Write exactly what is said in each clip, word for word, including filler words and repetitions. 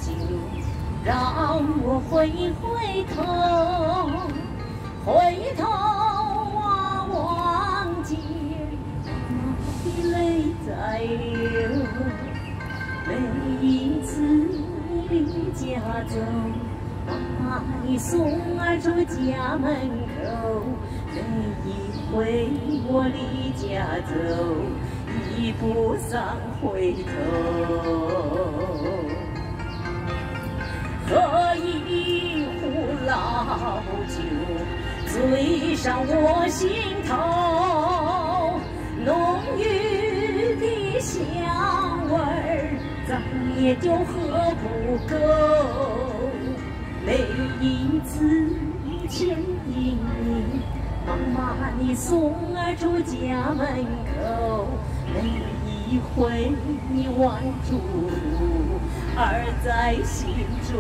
酒，让我回回头，回头啊，望见妈的泪在流。每一次离家走，妈你送儿出家门口，每一回我离家走，已不想回头。喝一壶老酒，醉上我心头，浓郁的香味儿再也就喝不够。每一次牵引你，妈妈你送儿出家门口，每一回你挽住儿在心中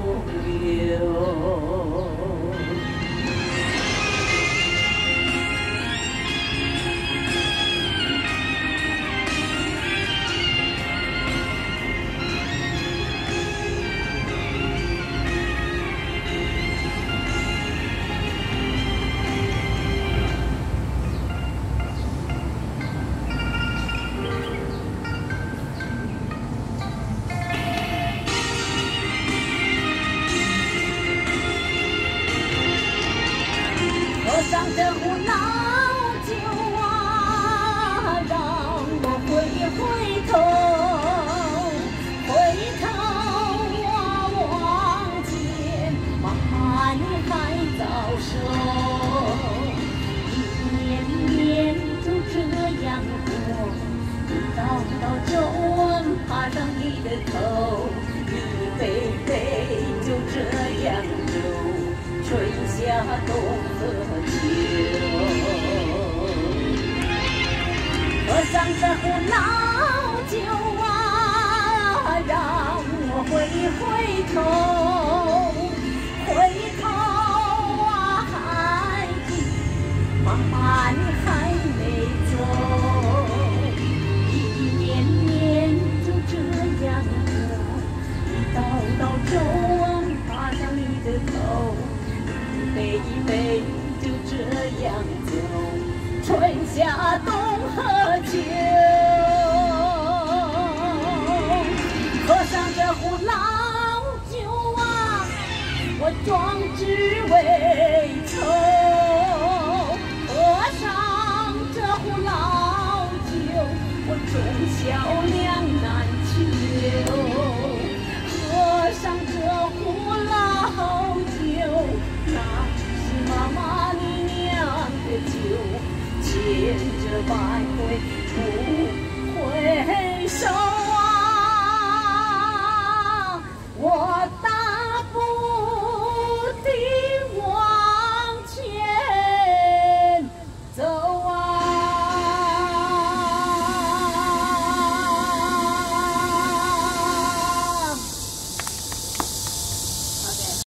留。喝上这壶老酒啊，让我回回头，回头我望见妈妈你还早熟，一年年就这样过，一道道皱纹爬上你的头，一杯杯就这样流。春夏冬和秋，喝上这壶老酒啊，让我回回头，回头啊，孩子，妈妈你还没走，一年年就这样过，一道道皱纹爬上你的头。一杯一杯就这样走，春夏冬和秋。喝上这壶老酒啊，我壮志未酬。喝上这壶老酒，我忠孝两难求。喝上这壶老酒，那是妈妈你酿的酒，千折百回不回首。